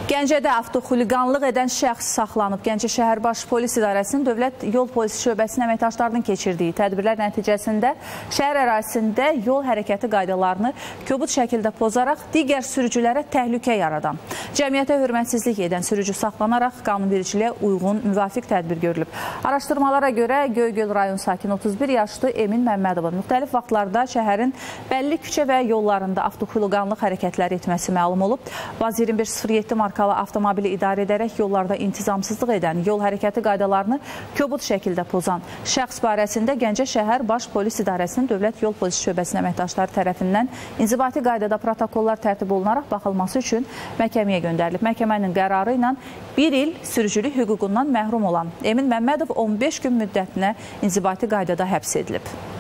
Gəncədə avtoxuliqanlıq edən şəxs saxlanıb. Gəncə şəhər baş polis idarəsinin Dövlət Yol Polisi şöbəsinin əməkdaşlarının keçirdiyi tədbirlər nəticəsində şəhər ərazisində yol hərəkəti qaydalarını kobud şəkildə pozaraq digər sürücülərə təhlükə yaradan, cəmiyyətə hörmətsizlik edən sürücü saxlanaraq qanunvericiliyə uyğun müvafiq tədbir görülüb. Araşdırmalara görə Göygöl rayon sakini 31 yaşlı Emin Məmmədovun müxtəlif vaxtlarda şəhərin bəlli küçə və yollarında avtoxuliqanlıq hərəkətləri etməsi məlum olub. Vaz 2107 markalı avtomobili idarə edərək yollarda intizamsızlıq edən, yol hərəkəti qaydalarını kobud şəkildə pozan şəxs barəsində Gəncə şəhər baş polis idarəsinin Dövlət Yol Polisi şöbəsinin əməkdaşları tərəfindən inzibati qaydada protokollar tərtib olunaraq baxılması üçün məhkəməyə göndərilib. Məhkəmənin qərarı ilə 1 il sürücülük hüququndan məhrum olan Emin Məmmədov 15 gün müddətinə inzibati qaydada həbs edilib.